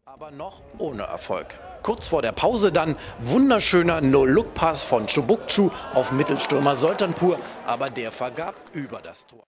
Aber noch ohne Erfolg. Kurz vor der Pause dann wunderschöner No-Look-Pass von Çubukçu auf Mittelstürmer Soltanpur, aber der vergab über das Tor.